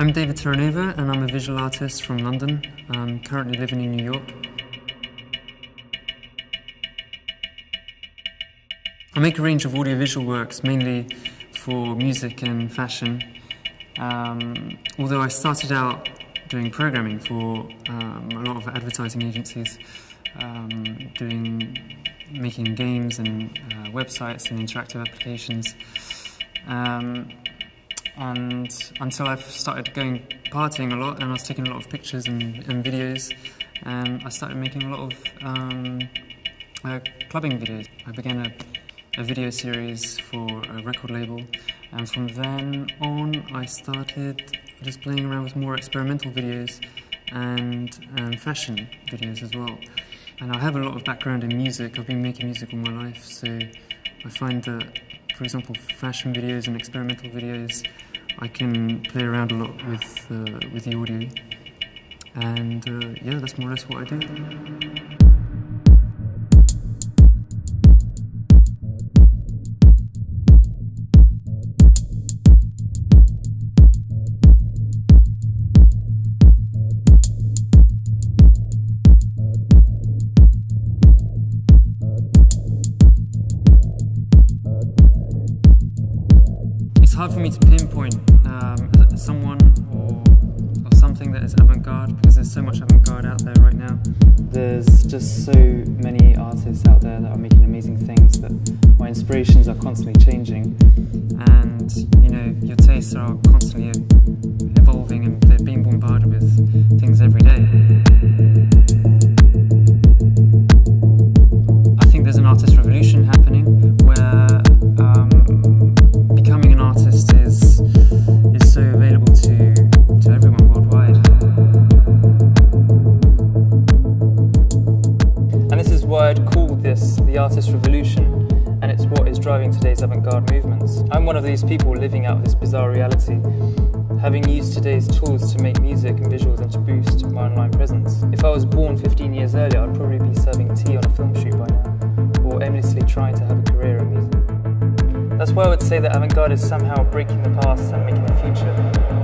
I'm David Terranova and I'm a visual artist from London. I'm currently living in New York. I make a range of audiovisual works, mainly for music and fashion. Although I started out doing programming for a lot of advertising agencies, making games and websites and interactive applications. And until I've started going partying a lot, and I was taking a lot of pictures and videos, and I started making a lot of clubbing videos. I began a video series for a record label, and from then on I started just playing around with more experimental videos and fashion videos as well. And I have a lot of background in music. I've been making music all my life, so I find that, for example, fashion videos and experimental videos, I can play around a lot with the audio, and yeah, that's more or less what I do. It's hard for me to pinpoint someone or something that is avant-garde, because there's so much avant-garde out there right now. There's just so many artists out there that are making amazing things that my inspirations are constantly changing, and you know, your tastes are constantly evolving and they're being bombarded with things every day. I think there's an artist revolution happening where becoming an artist is so available to everyone worldwide. And this is why I'd call this the artist revolution, and it's what is driving today's avant-garde movements. I'm one of these people living out this bizarre reality, having used today's tools to make music and visuals and to boost my online presence. If I was born 15 years earlier, I'd probably be serving tea on a film shoot by now, or aimlessly trying to have a career in music. That's why I would say that avant-garde is somehow breaking the past and making the future.